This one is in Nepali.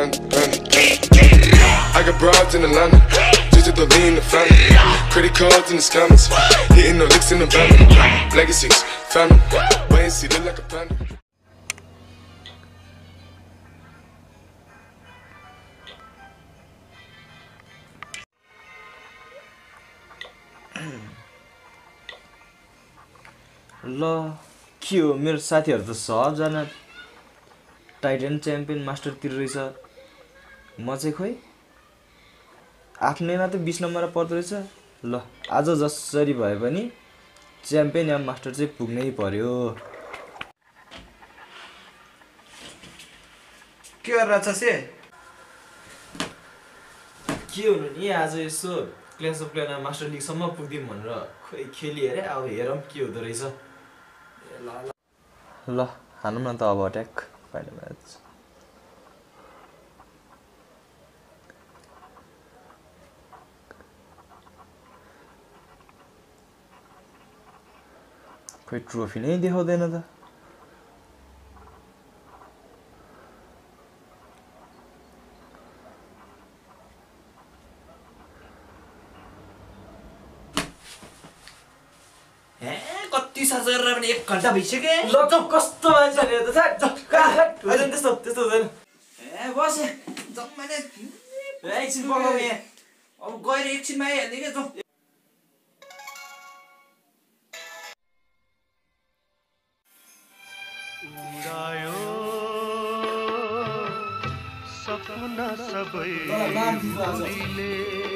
I got broads in Atlanta, just to lean in the family. Credit cards in the scammers, hitting the licks in the van. Legacies, family, wait and see, look like a panda. ल के हो मेरो साथीहरु त सबजना टाइटन च्याम्पियन मास्टरतिर रहेछ म चाहिँ खोइ आफ्नैमा त 20 नम्बरमा पर्दो रहेछ ल आज जसरी भए पनि च्याम्पियन या मास्टर चाहिँ पुग्नै पर्यो के गरिरहेछ से के हुनु नि आज यसो क्लास अफ क्ल्यानमा मास्टर लिग सम्म पुग्दिम भनेर खोइ खेली हेरे अब हेरौँ के हुँदो रहेछ ल हानौँ न त अब अट्याक फाइनल म्याच खोइ ट्रोफी नै देखाउँदैन त कति सार्च गरेर पनि 1 घण्टा भइसक्यो ल त कस्तो मान्छे त हुँदैन त्यस्तो हुँदैन बस जम्माले एकछिन पकाऊ यहाँ अब गएर एकछिनमा आइहाल्ने क्या जाउँ उडायो सपना सबै